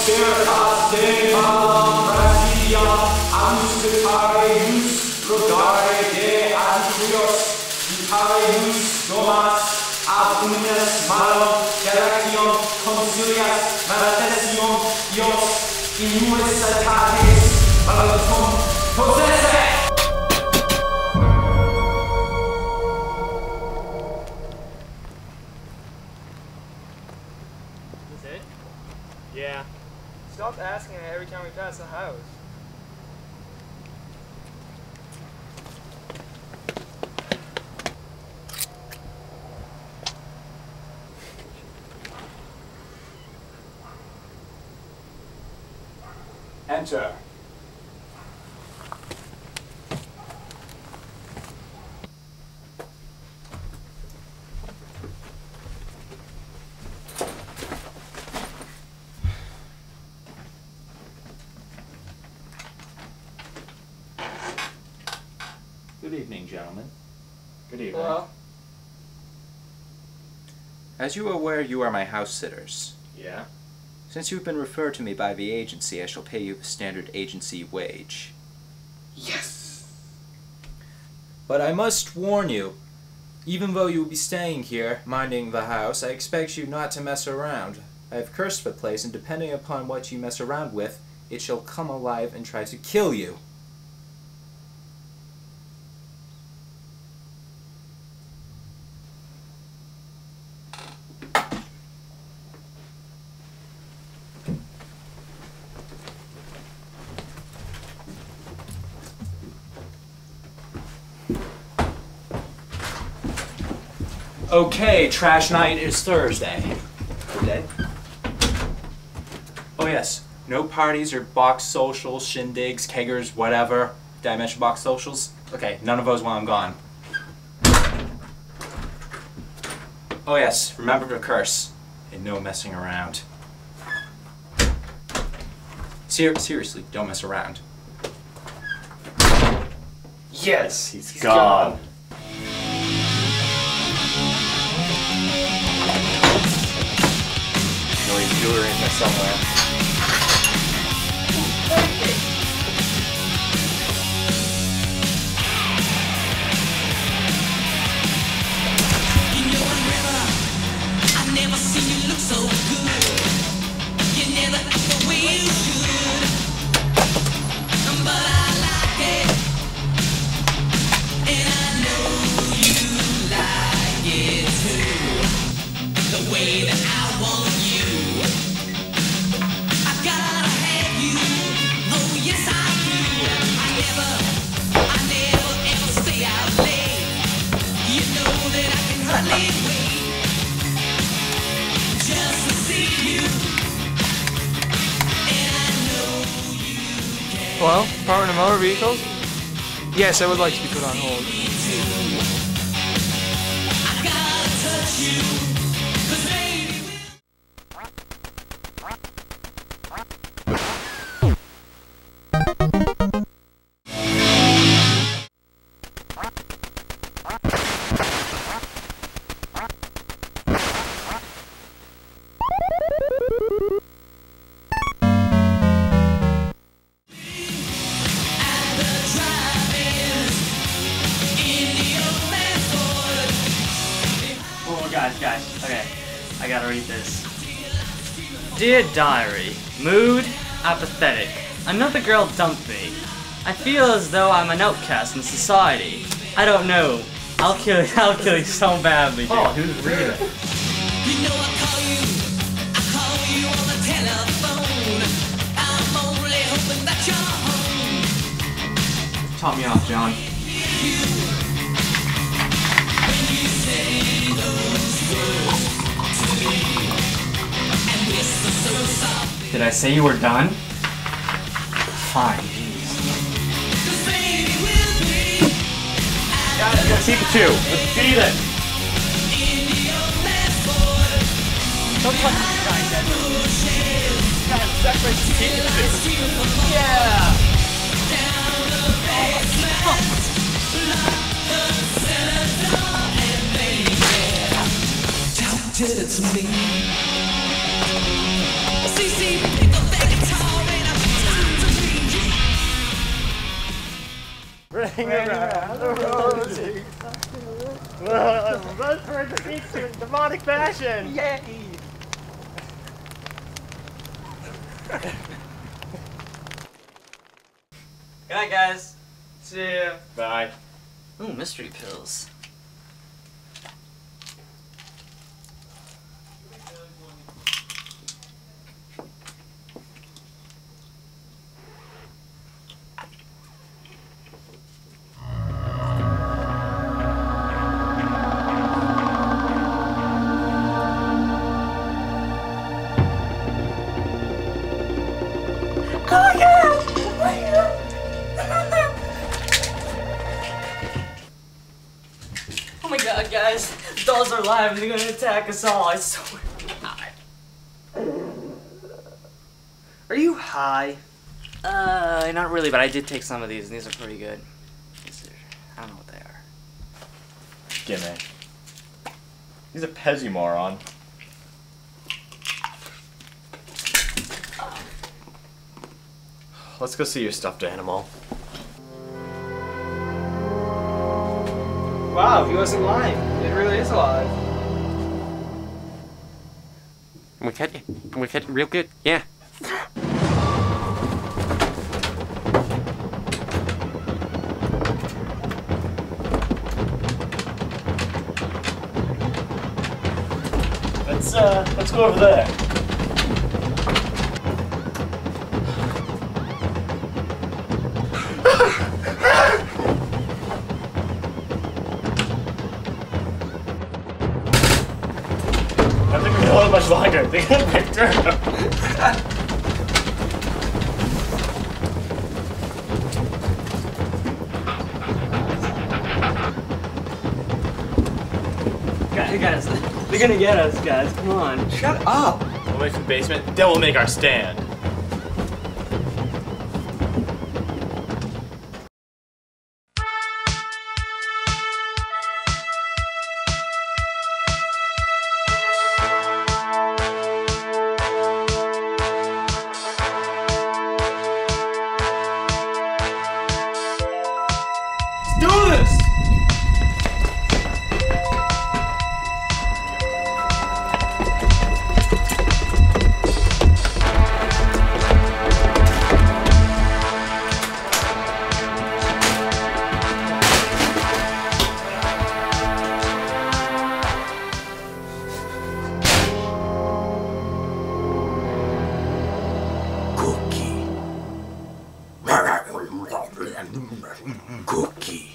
certas demam Brasilia amstetareus rogare de antiquios vitareus domas ab unes malum galaction consilias malatesium Dios in universitates malatum possesse. Yeah. Stop asking it every time we pass the house. Enter. Good evening, gentlemen. Good evening. Hello? As you are aware, you are my house sitters. Yeah? Since you've been referred to me by the agency, I shall pay you the standard agency wage. Yes! But I must warn you, even though you will be staying here, minding the house, I expect you not to mess around. I have cursed the place, and depending upon what you mess around with, it shall come alive and try to kill you. Okay, trash night is Thursday. Dead? Oh yes, no parties or box socials, shindigs, keggers, whatever. Did I mention box socials? Okay, none of those while I'm gone. Oh yes, remember the curse. And no messing around. Seriously, don't mess around. Yes, he's gone. No, he's jewelry in there somewhere. Hello? Department of Motor Vehicles? Yes, I would like to be put on hold. Guys, okay, I gotta read this. Dear Diary, mood, apathetic. Another girl dumped me. I feel as though I'm an outcast in society. I don't know. I'll kill you so badly, dude. Oh, who's reading it? You know I call you on the telephone. I'm only hoping that you're home. Top me off, John. Did I say you were done? Fine, jeez. Guys, let's keep it two. Let's beat it. Don't touch me, guys. Guys, separate keep it. Yeah. Did it to me. CC, pick up that Running around the rosy. Run for the beats in demonic fashion. Yay! Good night, guys. See ya. Bye. Ooh, mystery pills. Oh my god, guys. The dolls are alive and they're gonna attack us all, I swear. Are you high? Not really, but I did take some of these and these are pretty good. I don't know what they are. Gimme. He's a Pezzy moron. Let's go see your stuffed animal. Wow, he wasn't lying. It really is alive. We cut real good, yeah. Let's go over there. I think we can hold it much longer. They got picked her. Guys, they're gonna get us, guys. Come on. Shut up. We'll make the basement, then we'll make our stand. Let's do this! Cookie.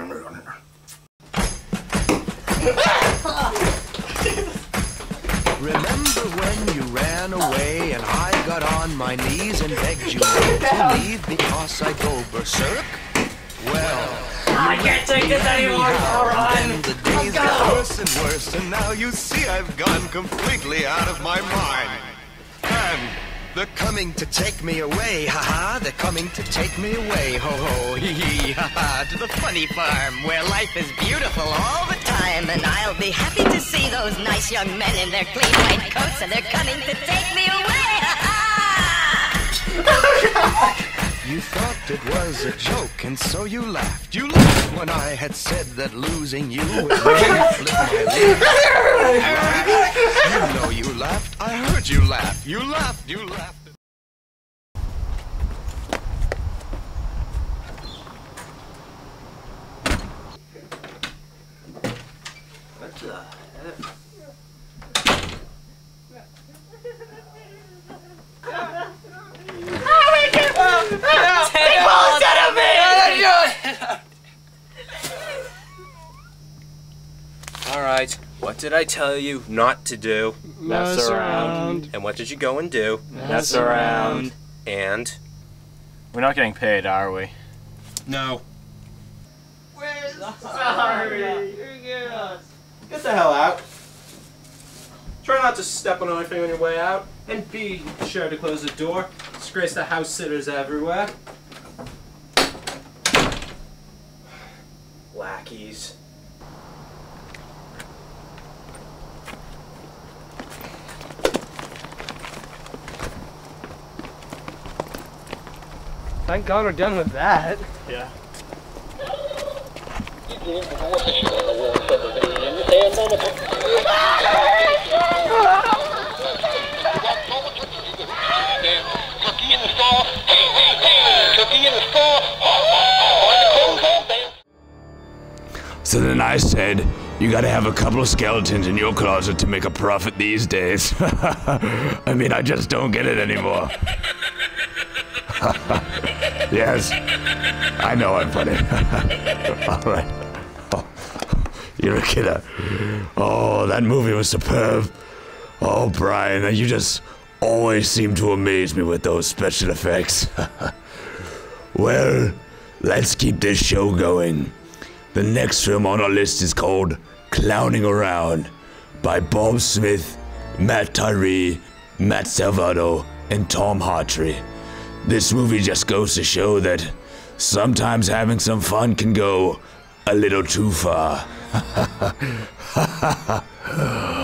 Remember when you ran away and I got on my knees and begged you not to leave because I go berserk? Well, I can't take this anymore, then the days got worse and worse, and now you see I've gone completely out of my mind. And they're coming to take me away, ha-ha, they're coming to take me away, ho-ho, hee-hee, ha-ha, to the funny farm, where life is beautiful all the time, and I'll be happy to see those nice young men in their clean white coats, and they're coming to take me away, ha-ha! You thought it was a joke, and so you laughed. You laughed when I had said that losing you would make me flip my lid. You know you laughed. I heard you laugh. You laughed. You laughed. Alright, what did I tell you not to do? Mess around. And what did you go and do? Mess around. And? We're not getting paid, are we? No. Sorry. Get the hell out. Try not to step on anything on your way out. And be sure to close the door. Disgrace the house sitters everywhere. Lackeys. Thank God we're done with that. Yeah. So then I said, you gotta have a couple of skeletons in your closet to make a profit these days. I mean, I just don't get it anymore. Yes, I know I'm funny. Alright. Oh, you're a killer. Oh, that movie was superb. Oh, Brian, you just always seem to amaze me with those special effects. Well, let's keep this show going. The next film on our list is called Clowning Around by Bob Smith, Matt Tyree, Matt Salvato, and Tom Hartree. This movie just goes to show that sometimes having some fun can go a little too far.